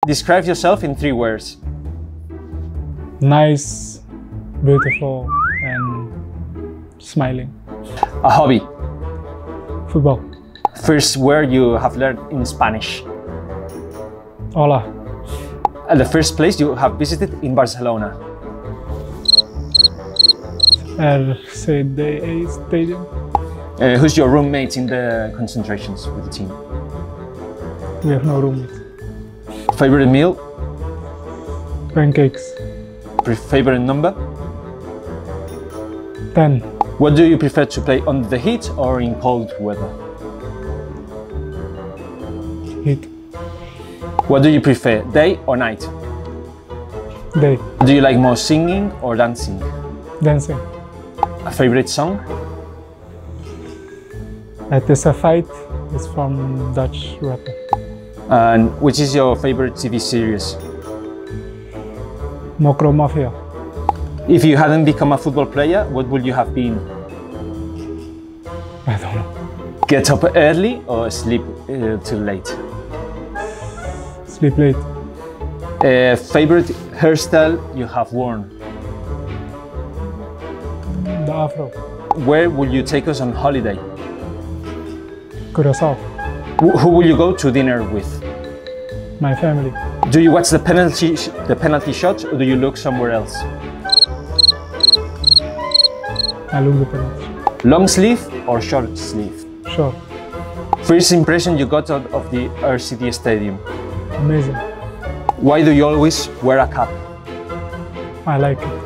Describe yourself in 3 words. Nice, beautiful, and smiling. A hobby. Football. First word you have learned in Spanish. Hola. The first place you have visited in Barcelona. RCDA Stadium. Who's your roommate in the concentrations with the team? We have no roommates. Favorite meal? Pancakes. Favorite number? 10. What do you prefer to play under the heat or in cold weather? Heat. What do you prefer, day or night? Day. Do you like more singing or dancing? Dancing. A favorite song? It is a fight. It's from Dutch rapper. And which is your favorite TV series? Mokro Mafia. If you hadn't become a football player, what would you have been? I don't know. Get up early or sleep till late? Sleep late. Favorite hairstyle you have worn? The Afro. Where will you take us on holiday? Curaçao. Who will you go to dinner with? My family. Do you watch the penalty shot or do you look somewhere else? I look the penalty. Long sleeve or short sleeve? Sure. First impression you got out of the RCD Stadium? Amazing. Why do you always wear a cap? I like it.